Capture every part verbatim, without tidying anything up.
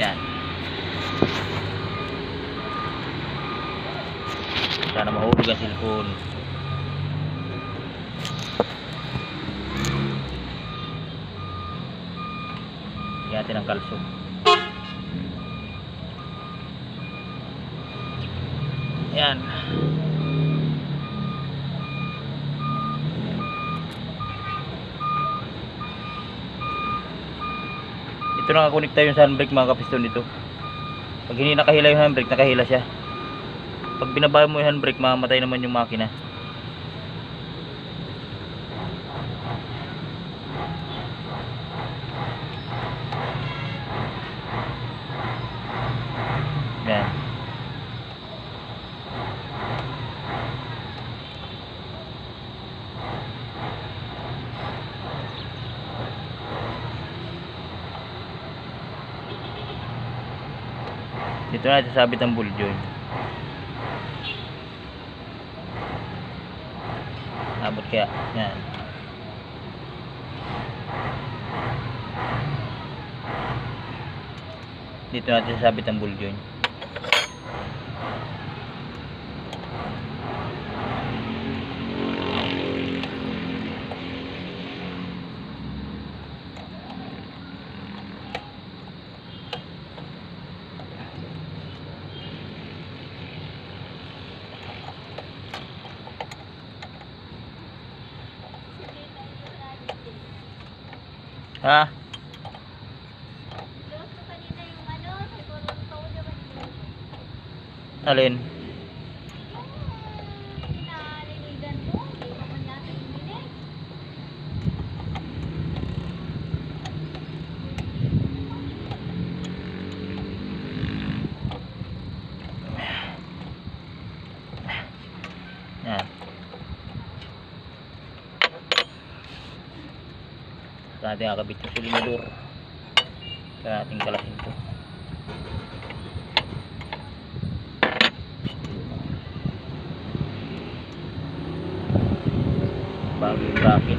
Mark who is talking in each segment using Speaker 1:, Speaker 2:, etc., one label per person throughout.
Speaker 1: Yan. Sana mahulog ang cellphone. Lagyan natin ang kalso. Yan. Ito nakakonekta yung handbrake mga kapiston dito. Pag hindi nakahila yung handbrake, nakahila siya. Pag binaba mo yung handbrake, mamamatay naman yung makina. Yan. Dito na sasabit ang ball joint. Abot kaya. Yan. Dito natin sasabit ang ball joint. Ha? Alin? Yan. Sa ating kakabit yung silinidor. Sa ating kalasin ito. Bago yung bracket.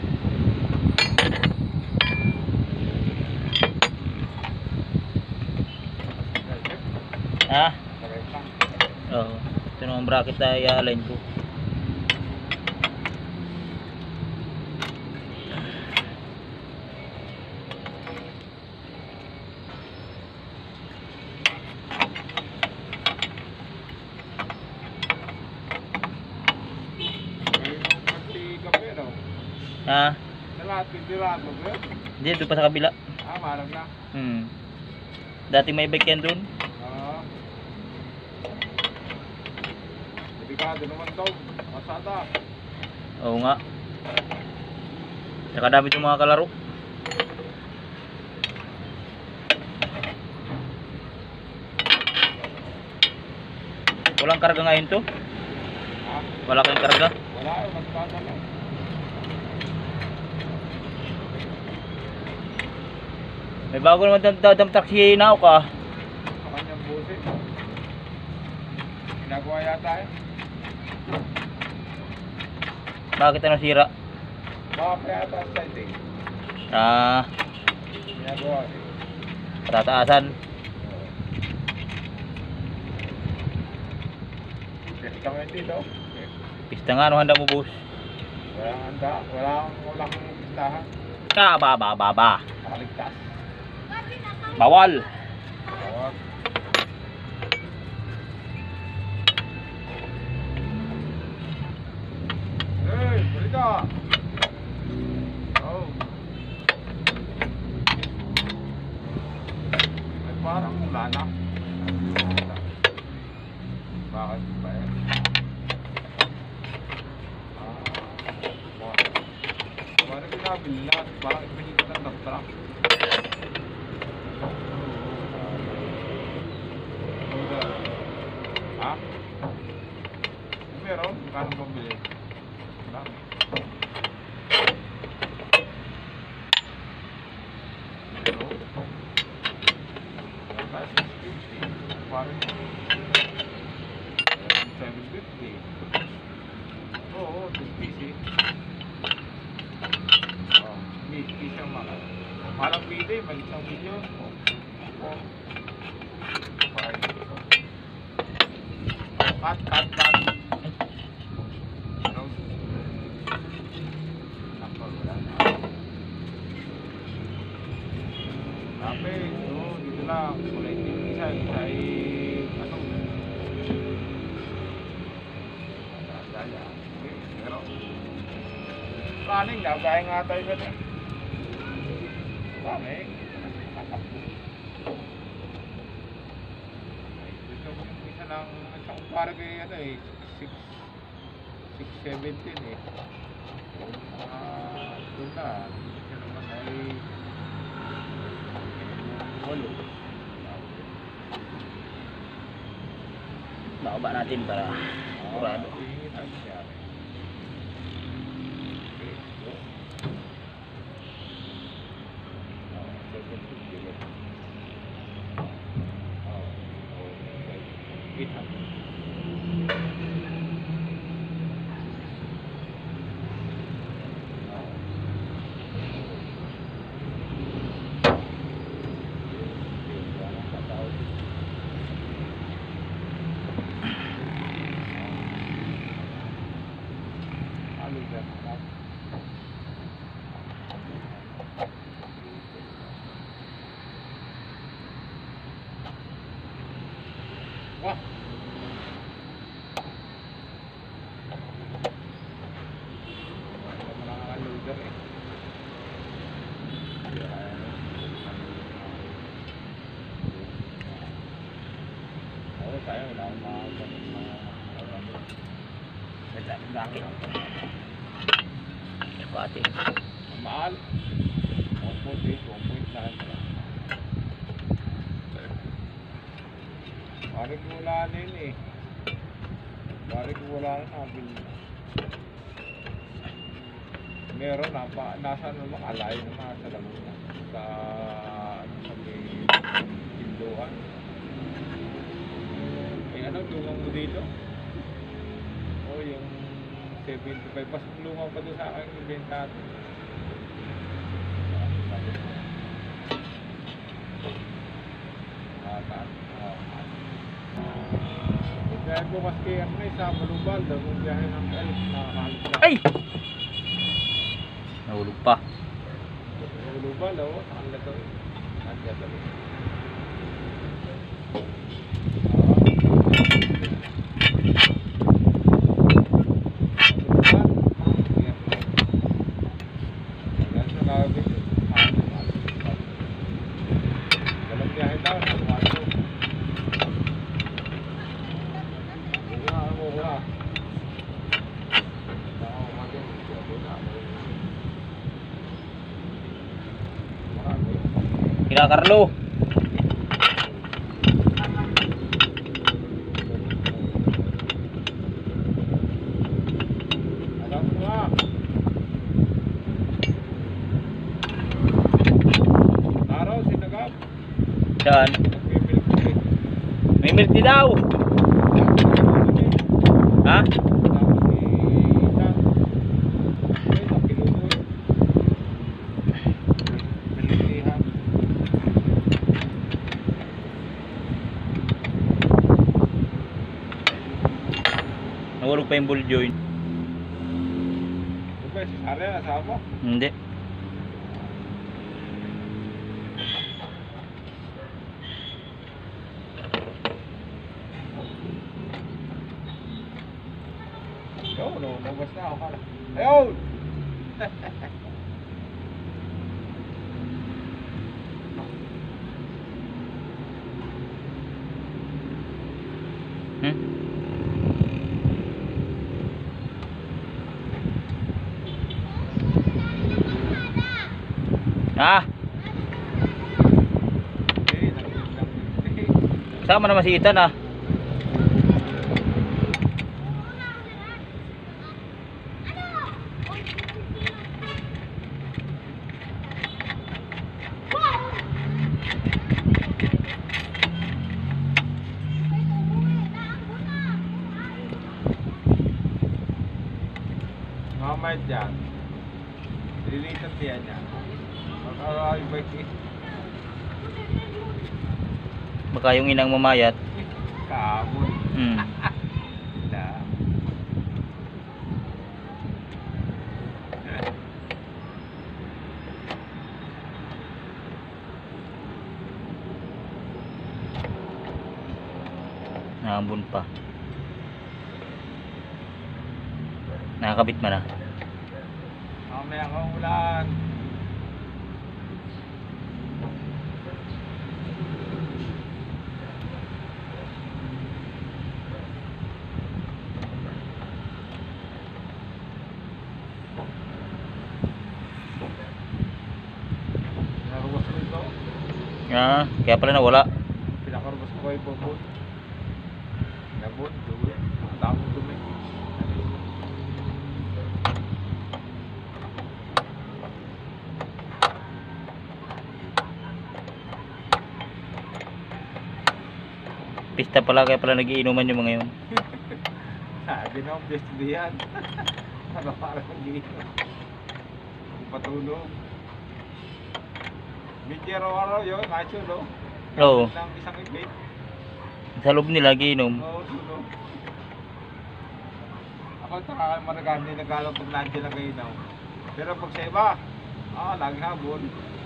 Speaker 1: Ha? Oo. Ito naman bracket na i-align ko. Ha?
Speaker 2: Lahat pindirado ba?
Speaker 1: Hindi, doon pa sa kabila.
Speaker 2: Ah, marag na.
Speaker 1: Hmm. Dati may bike yan doon.
Speaker 2: Ah. Delikado naman daw. Masada.
Speaker 1: Oo nga. Saka dami yung mga kalaro. Walang karga ngayon to?
Speaker 2: Ha?
Speaker 1: Wala kayong karga?
Speaker 2: Wala, masada lang.
Speaker 1: May bago naman dadam taxi na ako ka.
Speaker 2: Sa kanyang busi. Ginagawa yata eh.
Speaker 1: Bakit ano sira?
Speaker 2: Baka pa yata ang setting.
Speaker 1: Ah,
Speaker 2: Ginagawa eh.
Speaker 1: patataasan.
Speaker 2: Pesta mo yun dito.
Speaker 1: Pista nga, ano handa mo boss?
Speaker 2: Walang handa. Walang walang pistahan.
Speaker 1: Ka, ba, ba, ba, ba.
Speaker 2: Nakaligtas.
Speaker 1: Bawal.
Speaker 2: Tawag. Hey, balita! Oh. Ay, parang wala na. Bakit ba yan? Ah, parang pinabili lahat. Parang ipinigit ng dump truck. Ha? Meron? Kano pambili? Wala. Pero, wala six fifty. Parang seven fifty. Oo, two P C. Oh, fifty siya mahal. Malang bili, balik sa video. four. Five. Cut, cut, cut. Ano? Ako, wala na. Tapos, oh, dito lang. Kulay din isa. Isa ay, ano? Daya. Okay, pero, running na. Gaya nga tayo ka din. Running. Gusto ko yung isa ng, isa kong para kay, ano eh, six, six seventeen eh. Ah, doon na. Isa naman ay, walo.
Speaker 1: Bababa natin para kurado.
Speaker 2: Tingin ang siyari. Okay, go. Ah, seventeen, bigat. Ah, okay. eight hundred. Wah. Wala mo lang ang loader eh. Oo, tayo wala akong mga mga
Speaker 1: Wala, bakit? Pati.
Speaker 2: mahal. one point eight, one point nine. Pare ko wala na yun eh. Pare ko wala na nabil. Meron na pa, nasa ano makalayo na sa Laguna. Sa ano sa may Tinduhan. Eh ano, lumang mo dito? O yung seventy-five. Pas lumang pa doon sa akin yung bentato. Atat. Dahil bukas kay ano eh, sa Malubal, daw kung biyahe ng Elf na halos na.
Speaker 1: Ay! Nahulog pa.
Speaker 2: Malubal, oh, saan na daw? Nandiyan daw. Dalang biyahe daw, nagwato.
Speaker 1: Kila Carlo.
Speaker 2: Alam mo nga. Taro, sinagap.
Speaker 1: Saan?
Speaker 2: Nagpipilip ko eh.
Speaker 1: May milk tea daw. Ha?
Speaker 2: Tapos si Dan. Ay, nakiluloy. Pilipilihan.
Speaker 1: Nahulog pa yung ball joint.
Speaker 2: Diba, si Sari, nasama?
Speaker 1: Hindi.
Speaker 2: Yo, no, nabas na ako pala. Ayun!
Speaker 1: Hmm? Ah,
Speaker 2: Eh, nakilig lang.
Speaker 1: sama naman si Ethan ah.
Speaker 2: Mamay dyan. Related diyan niya. Mag-arrive by
Speaker 1: Baka yung inang mamayat.
Speaker 2: Kaamon.
Speaker 1: Hmm.
Speaker 2: Na.
Speaker 1: Naambun pa. Nakakabit man ah.
Speaker 2: Mamaya kang ulan. Naruwas ko ito.
Speaker 1: Ah, kaya pala nawala.
Speaker 2: Pinakarubas ko kayo bubot. Nabot, dumi. Ang daming dumi.
Speaker 1: Pista pala, kaya pala nagiinuman yung mga yun.
Speaker 2: Sabi na ang best diyan. Ano parang dito. Kung patulog. Medyo araw-araw yun, macho no?
Speaker 1: Oo.
Speaker 2: Ng isang ibig.
Speaker 1: Sa loob nila giinom.
Speaker 2: Oo, sunog. Ako taka maragan din nagalaw pag nandiyan lang kayo daw. Pero pag sa iba, ah, lagi habol.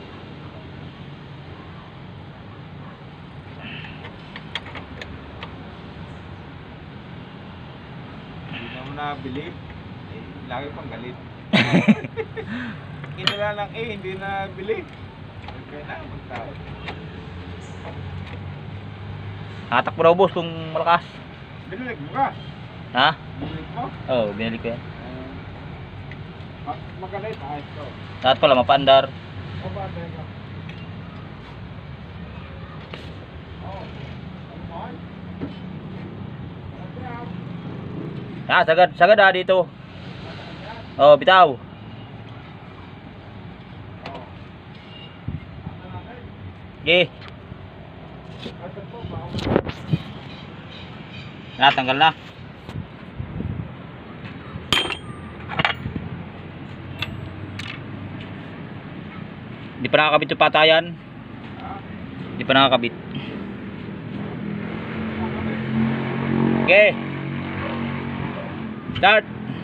Speaker 2: Hindi na mo nabili. Eh, lagi pang galit. Kinala lang eh, hindi na bili. Okay na, magtao.
Speaker 1: Hatak mo daw boss kung malakas.
Speaker 2: Binilig mo ka?
Speaker 1: Ha?
Speaker 2: Binilig mo?
Speaker 1: Oo, oh, binili ko yan.
Speaker 2: Uh, mag magalit, ayos to.
Speaker 1: Lahat pala mapaandar.
Speaker 2: O ba, teka. Oh, ano mo? Ano ba?
Speaker 1: Ah, sagad, sagad ah dito. Oh, bitaw. Okay. Na, tanggal na. Hindi pa nakakabit yung patayan. Hindi pa nakakabit. Okay. Start.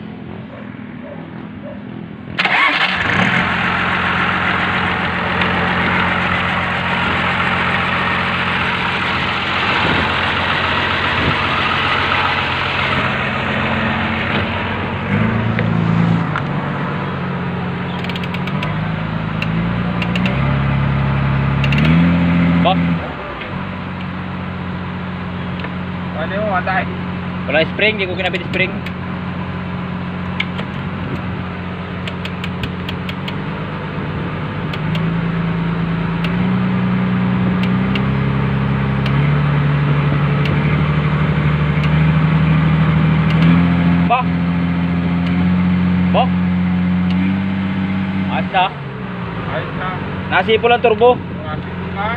Speaker 1: Ba?
Speaker 2: Ano yung matay?
Speaker 1: Wala spring, di ko kinabit spring. Ba? Ba? Ayos na.
Speaker 2: Ayos na.
Speaker 1: Nasipol ang turbo.
Speaker 2: Yung ating tungay.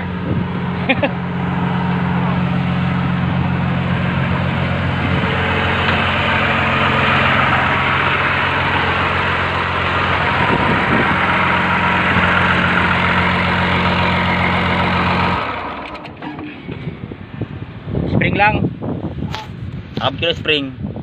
Speaker 1: Spring lang. Nakabit ko na spring.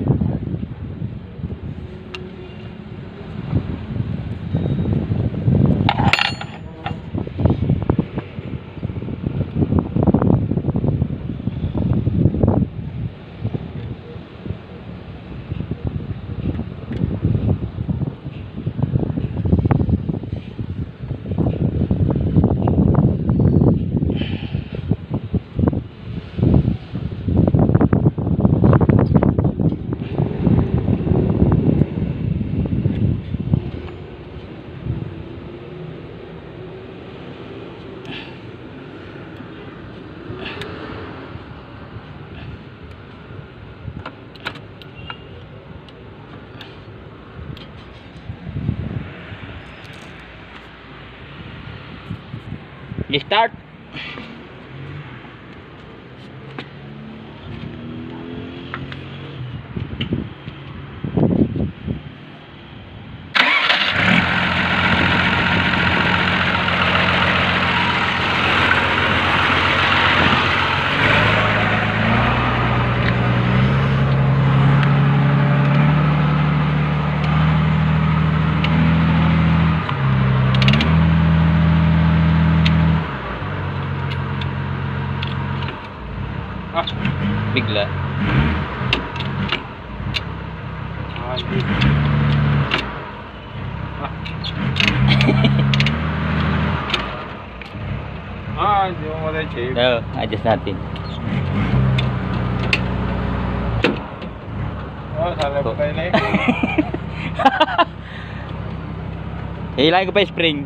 Speaker 1: I-start. bigla.
Speaker 2: Ah, hindi. Ah, hindi mo wala shape.
Speaker 1: So, adjust natin.
Speaker 2: Oh, sana pa tayo na eh.
Speaker 1: Hihilahin ko pa yung spring.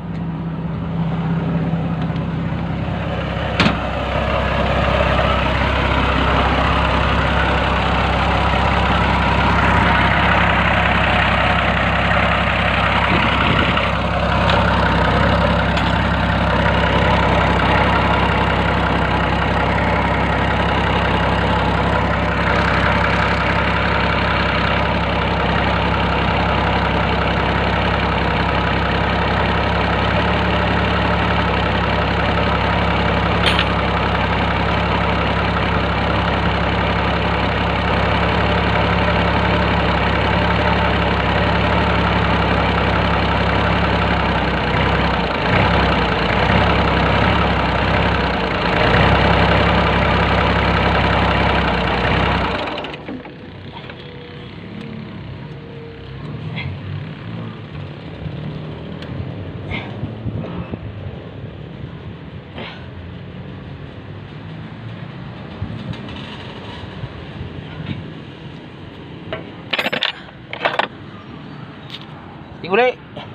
Speaker 1: Ting uli.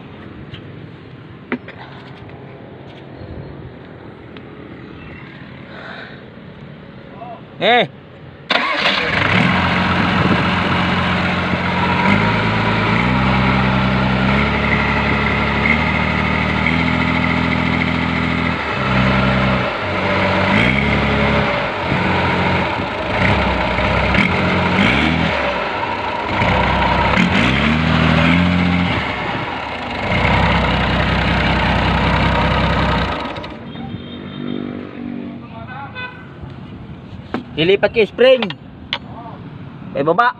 Speaker 1: Eh. Lilipat kay spring. Kay baba.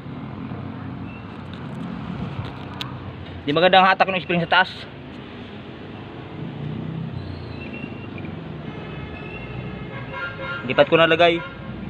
Speaker 1: Di magandang hatak ng spring sa taas. Lipat ko na lagay.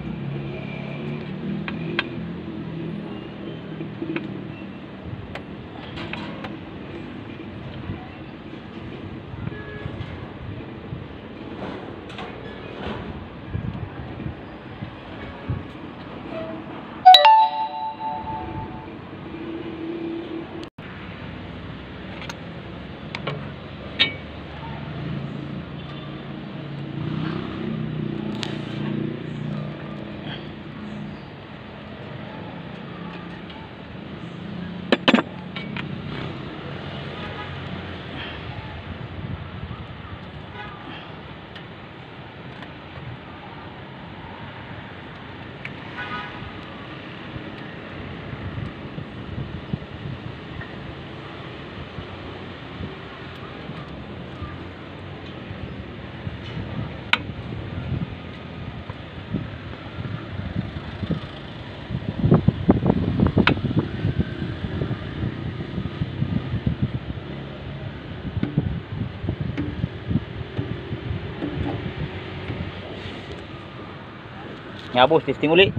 Speaker 1: Nga boss, testing uli.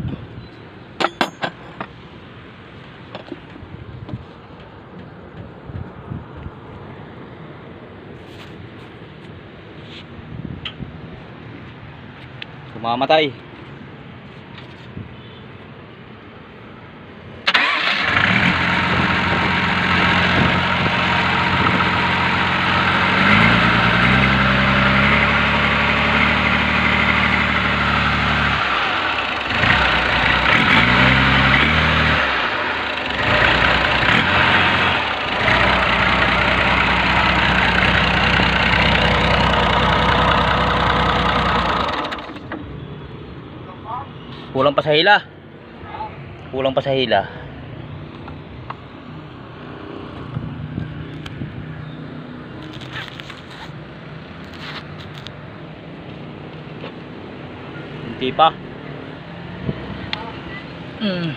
Speaker 1: Kumamatay. Kulang pa sa hila. Kulang pa sa hila. Hindi pa. Mm.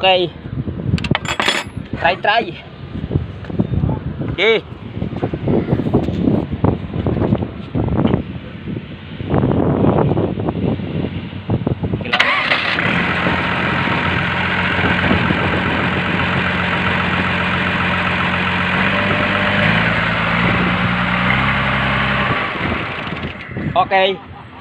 Speaker 1: Okay. Try, try. Okay. Okay.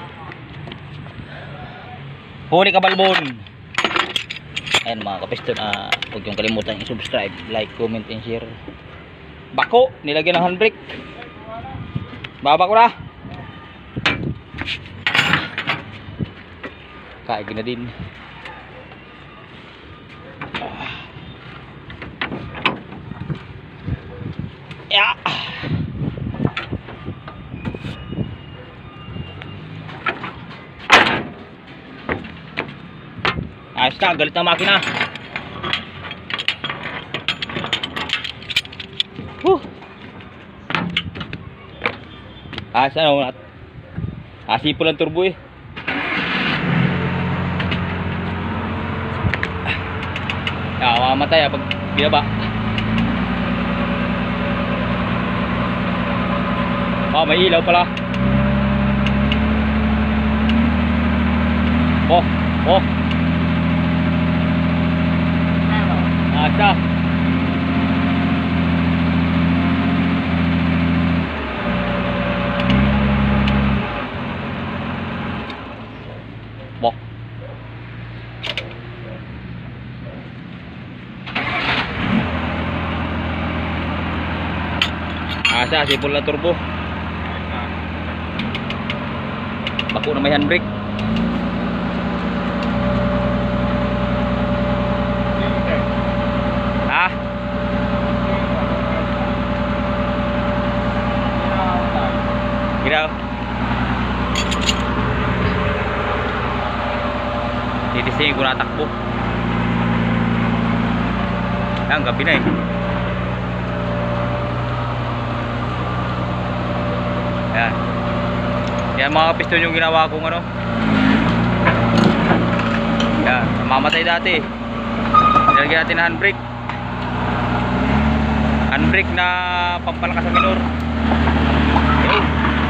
Speaker 1: Huli ka balbon. Ayan mga kapiston, uh, huwag yung kalimutan i-subscribe, like, comment, and share. Bako, nilagyan ng handbrake. Baba ko na. Kaigin na din. Ya. Ayos na, galit na makina. Huh. Ayos na, no? Asipo lang turbo eh. Ah, mamatay ah pag binaba. Oh, may ilaw pala. Oh, oh. Asa. Bok. Asa, sipol na turbo. Bako na may handbrake. Ha? Giraw. Titisingin ko na takbo. Ang gabi na eh. Yan. Yan mga piston yung ginawa kong ano. Yan, mamatay dati. Nilagyan natin na handbrake. Handbrake na pampalakas sa minor. Okay.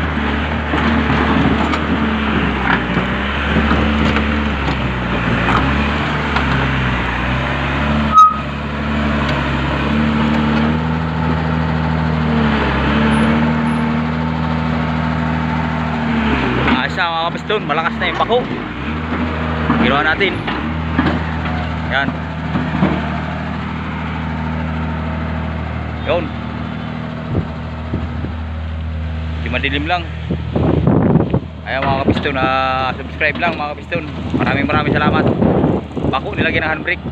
Speaker 1: Ayos na mga piston, malakas na yung pako. Ginawa natin. Yan. Yun. Di madilim lang. Ayan mga kapiston, uh, subscribe lang mga kapiston. Maraming maraming salamat. Bako nilagyan ng handbrake.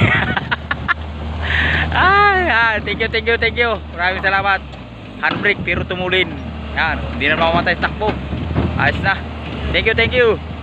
Speaker 1: Ay, ah, thank you, thank you, thank you. Maraming salamat. Handbrake pero tumulin. Yan, hindi na mamamatay sa takbo. Ayos na. Thank you, thank you.